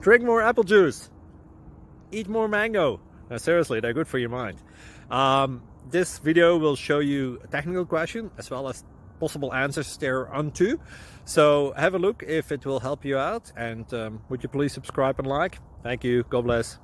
Drink more apple juice. Eat more mango. No, seriously, they're good for your mind. This video will show you a technical question as well as possible answers thereunto. So have a look if it will help you out, and would you please subscribe and like? Thank you. God bless.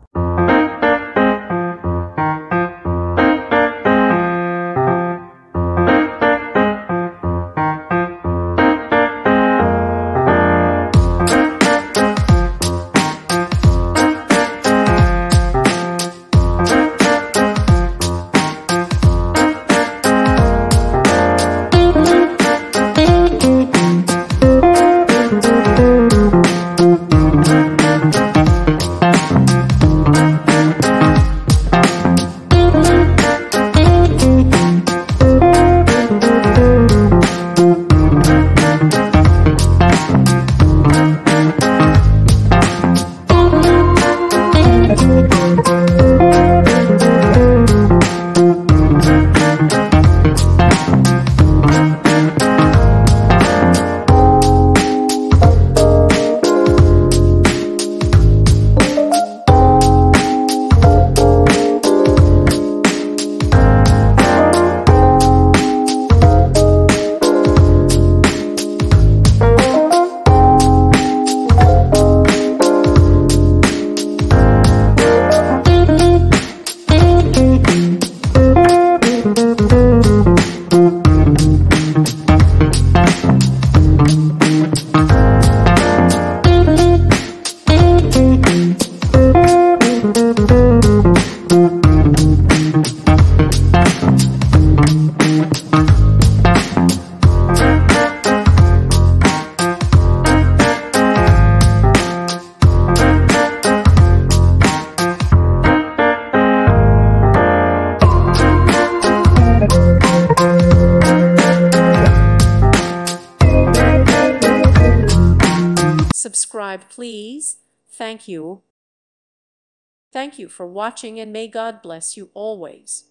Subscribe, please. Thank you. Thank you for watching, and may God bless you always.